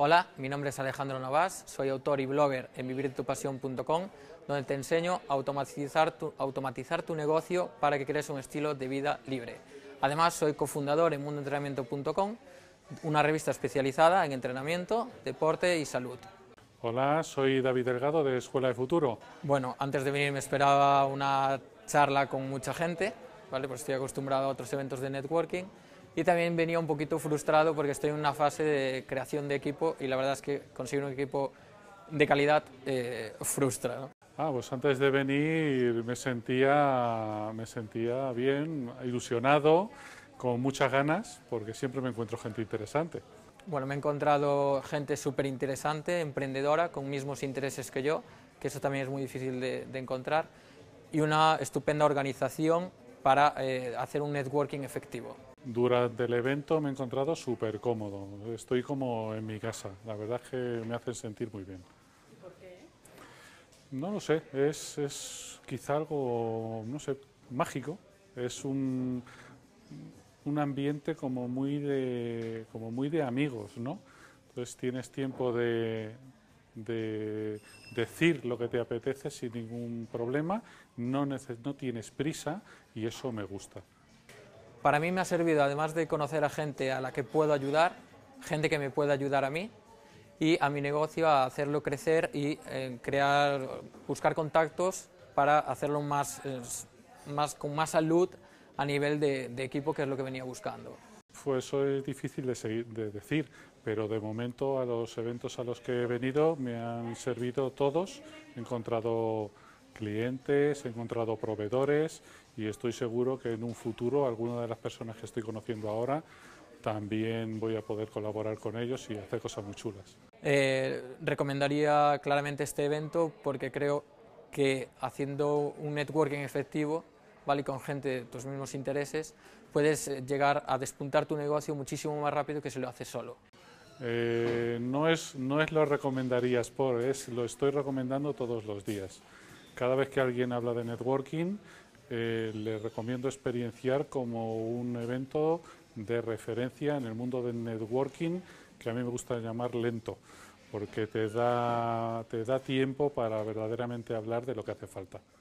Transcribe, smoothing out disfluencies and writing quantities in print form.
Hola, mi nombre es Alejandro Navas, soy autor y blogger en vivirtupasión.com, donde te enseño a automatizar tu negocio para que crees un estilo de vida libre. Además, soy cofundador en mundoentrenamiento.com, una revista especializada en entrenamiento, deporte y salud. Hola, soy David Delgado de Escuela de Futuro. Bueno, antes de venir me esperaba una charla con mucha gente, ¿vale? Pues estoy acostumbrado a otros eventos de networking y también venía un poquito frustrado porque estoy en una fase de creación de equipo y la verdad es que conseguir un equipo de calidad frustra, ¿no? Pues antes de venir me sentía bien, ilusionado, con muchas ganas, porque siempre me encuentro gente interesante. Bueno, me he encontrado gente súper interesante, emprendedora, con mismos intereses que yo, que eso también es muy difícil de encontrar, y una estupenda organización para hacer un networking efectivo. Durante el evento me he encontrado súper cómodo, estoy como en mi casa, la verdad es que me hacen sentir muy bien. ¿Por qué? No lo sé, es quizá algo, no sé, mágico, es un ambiente como muy de amigos, ¿no? Entonces tienes tiempo de decir lo que te apetece sin ningún problema, no tienes prisa y eso me gusta. Para mí me ha servido, además de conocer a gente a la que puedo ayudar, gente que me puede ayudar a mí y a mi negocio a hacerlo crecer y buscar contactos para hacerlo con más salud a nivel de equipo, que es lo que venía buscando. Pues eso es difícil de decir, pero de momento a los eventos a los que he venido me han servido todos, he encontrado clientes, he encontrado proveedores y estoy seguro que en un futuro alguna de las personas que estoy conociendo ahora también voy a poder colaborar con ellos y hacer cosas muy chulas. Recomendaría claramente este evento porque creo que haciendo un networking efectivo, ¿vale? Y con gente de tus mismos intereses, puedes llegar a despuntar tu negocio muchísimo más rápido que si lo haces solo. No es lo recomendarías lo estoy recomendando todos los días. Cada vez que alguien habla de networking, le recomiendo experienciar como un evento de referencia en el mundo del networking, que a mí me gusta llamar lento, porque te da tiempo para verdaderamente hablar de lo que hace falta.